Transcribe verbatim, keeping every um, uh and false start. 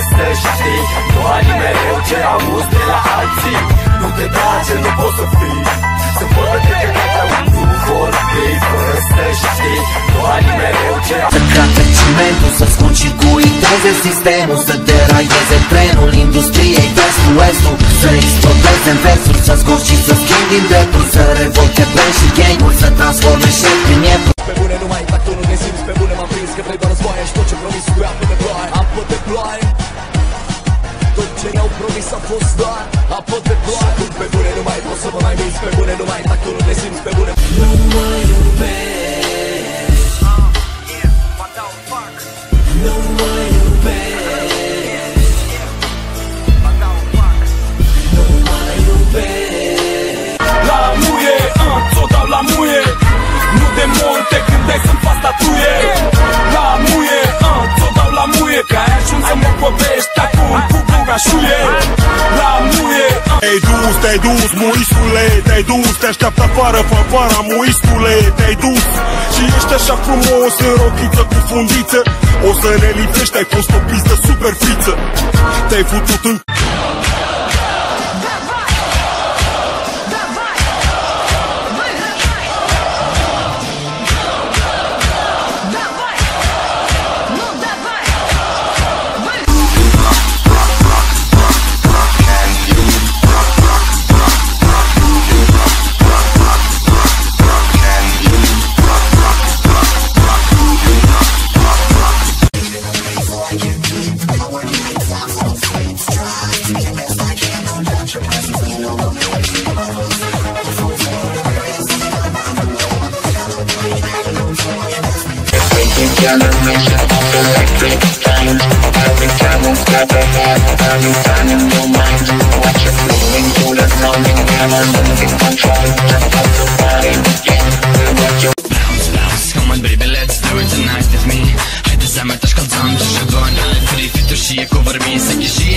să știi, nu ai mereu ce auzi de la alții. Nu te trage, nu poți să fii, să vorbe de că nu vorbi fără să știi, nu ai mereu ce auzi. Să crate cimentul, să scurcircuiteze sistemul, să deraieze trenul industriei vestul-estul, să explodeze în versuri, să scoți și să schimbi din dreptul, să revolte bani și gang-ul, să transforme șef prin ieptul. Pe bune nu mai tac, tu nu te simți, pe bune m-am prins că vrei doar războaie și tot ce promis cu apă de ploaie, apă de ploaie. Tot ce ne-au promis a fost doar apă de ploaie. Pe bune nu mai pot să mă mai minți, pe bune nu mai tac, tu nu te simți, pe bune nu mă iubești, nu mă iubești, nu mă iubești. La muie, uh, ți-o dau la muie, nu de mult te gândeai să-mi fac statuie. La muie, uh, ți-o dau la muie, că ai ajuns să mă copești acum cu bugașuie. La muie, uh. Te-ai dus, te-ai dus, muisule, te-ai dus, te așteaptă afară fanfara, muisule, te-ai dus. Și ești așa frumos în rochiță cu fundiță, o să ne lipsești, ai fost o pistă super friță. Te-ai futut în... Come on baby, let's do it tonight with me. Haideți să mai tași că-ți am și jogoni, ale free fit-uri și e cover me. Să ghiși